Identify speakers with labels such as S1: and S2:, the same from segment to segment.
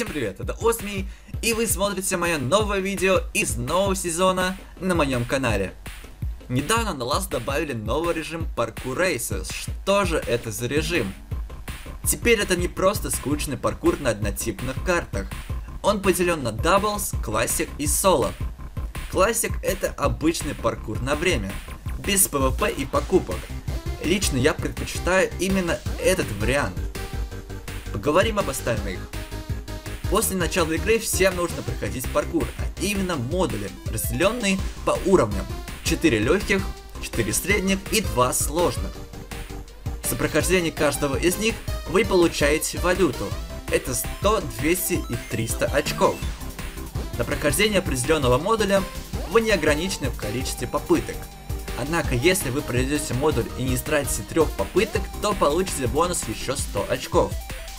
S1: Всем привет, это Осми, и вы смотрите мое новое видео из нового сезона на моем канале. Недавно на Last добавили новый режим Parkour Races. Что же это за режим? Теперь это не просто скучный паркур на однотипных картах. Он поделен на Doubles, Classic и Solo. Classic это обычный паркур на время, без PvP и покупок. Лично я предпочитаю именно этот вариант. Поговорим об остальных. После начала игры всем нужно проходить паркур, а именно модули, разделенные по уровням. 4 легких, 4 средних и 2 сложных. За прохождение каждого из них вы получаете валюту. Это 100, 200 и 300 очков. На прохождение определенного модуля вы не ограничены в количестве попыток. Однако, если вы пройдете модуль и не истратите 3 попыток, то получите бонус еще 100 очков.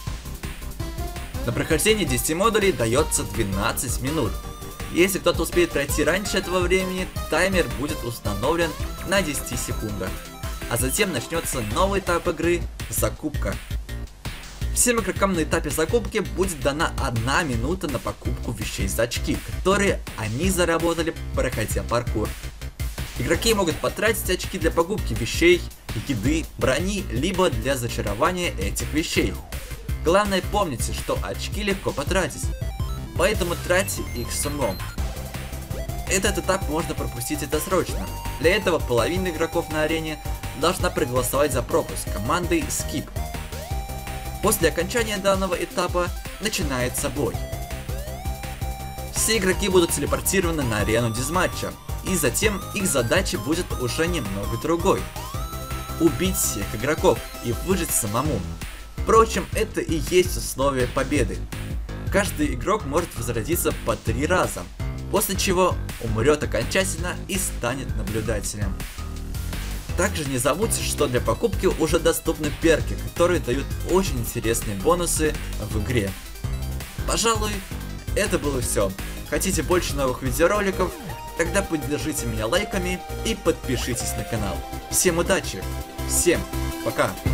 S1: На прохождение 10 модулей дается 12 минут. Если кто-то успеет пройти раньше этого времени, таймер будет установлен на 10 секундах. А затем начнется новый этап игры – закупка. Всем игрокам на этапе закупки будет дана 1 минута на покупку вещей за очки, которые они заработали, проходя паркур. Игроки могут потратить очки для покупки вещей, еды, брони, либо для зачарования этих вещей. Главное, помните, что очки легко потратить, поэтому тратьте их с умом. Этот этап можно пропустить досрочно. Для этого половина игроков на арене должна проголосовать за пропуск командой Skip. После окончания данного этапа начинается бой. Все игроки будут телепортированы на арену дизматча, и затем их задача будет уже немного другой. Убить всех игроков и выжить самому. Впрочем, это и есть условие победы. Каждый игрок может возродиться по 3 раза, после чего умрет окончательно и станет наблюдателем. Также не забудьте, что для покупки уже доступны перки, которые дают очень интересные бонусы в игре. Пожалуй, это было все. Хотите больше новых видеороликов? Тогда поддержите меня лайками и подпишитесь на канал. Всем удачи, всем пока!